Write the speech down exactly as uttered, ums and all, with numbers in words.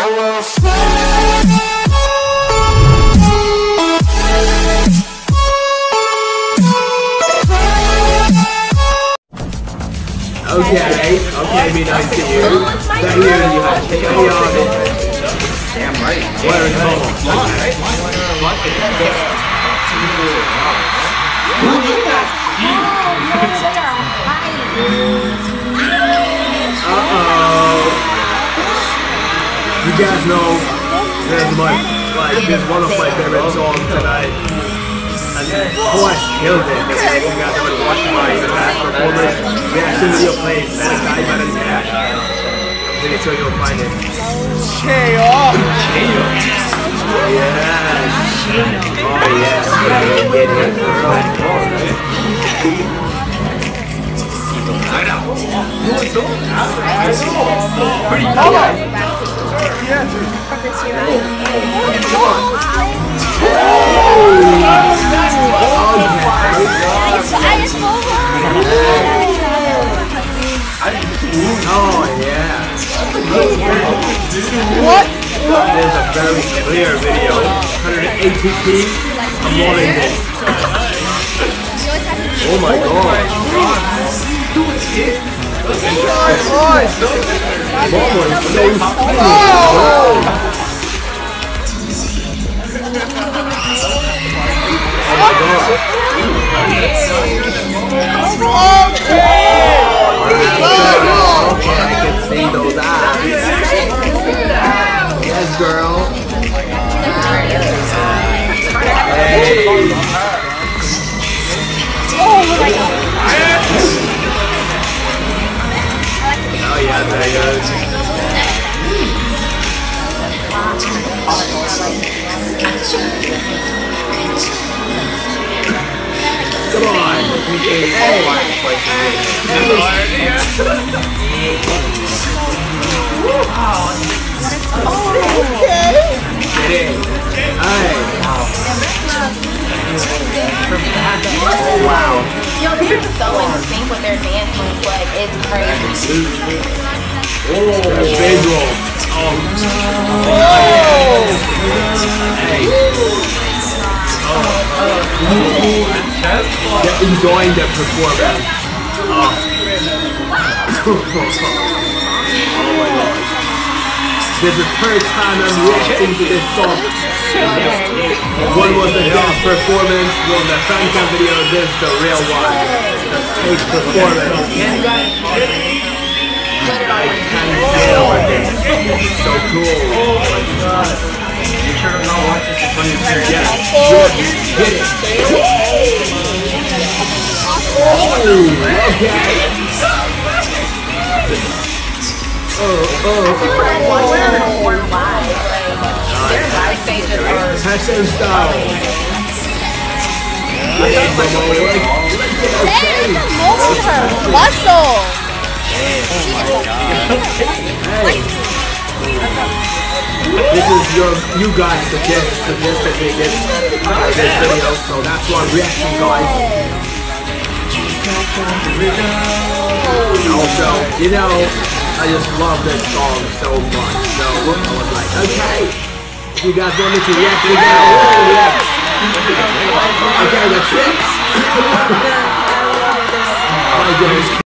Okay, okay, be nice to you. That here you have to carry on it. Damn right. Where is home? Uh-oh. You guys know there's my, like, this is one of my favorite songs tonight. And Twice killed it. You guys already watched my last performance. Reaction video plays better guy, better cat. I'm pretty sure you'll find it. Cheyo! Cheyo! Yes! Oh yes! Get it, girl. Pretty cool. Oh yeah. What? There's a very clear video. one eighty p. I'm loving this. Oh my god. Momo is so skinny. Oh my god. Okay. Okay, I can see those eyes. Yes, girl. Hey. Oh my god. Oh yeah, there he goes. Come on. Hey. Okay. Get in. Hey. Oh wow. Yo, they're so in sync with their dance moves, like, it's crazy. Oh, that's visual. Oh. Hey. Oh. They're enjoying their performance. Oh. Oh my god. This is the third time I'm reacting to this song. One was the dance performance, one the fan cam video, this is the real one. The stage performance. I can't feel this. It's so cool. Oh my god. You sure don't know what this is funny here. Yeah, Jordan, get it. Oh, okay. Oh, oh, oh. Passion style. Muscle. This is your, you guys suggest, suggested me this, this video, so that's why I'm reacting, guys. Also, you know, I just love this song so much, so I was like, okay, you guys want me to react again? I'll react. Okay, that's it. My goodness.